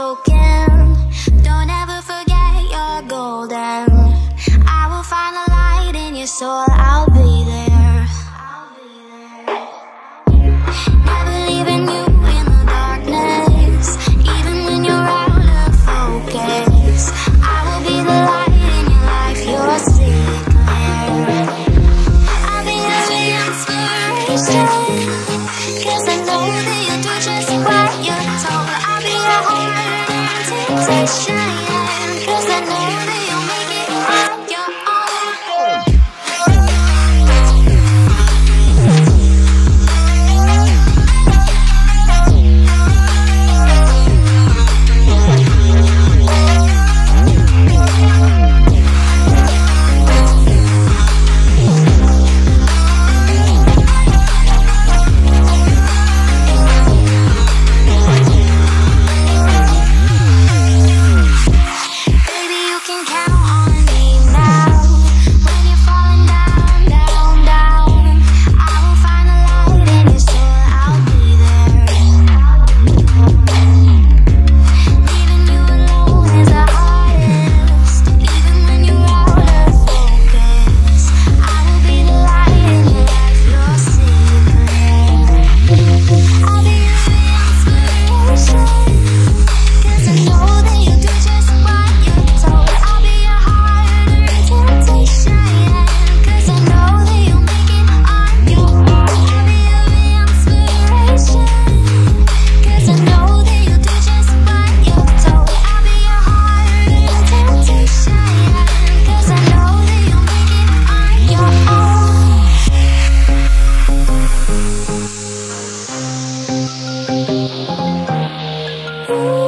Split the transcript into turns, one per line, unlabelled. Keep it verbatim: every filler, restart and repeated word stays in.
broken, don't ever forget you're golden. I will find the light in your soul, I'll be there. Never leaving you in the darkness, even when you're out of focus. I will be the light in your life, you'll see it clear. I'll be your inspiration, 'cause I know that you'll do just what you're told. I'll be your heart and temptation, 'cause I know that you'll make it on your own. Ooh.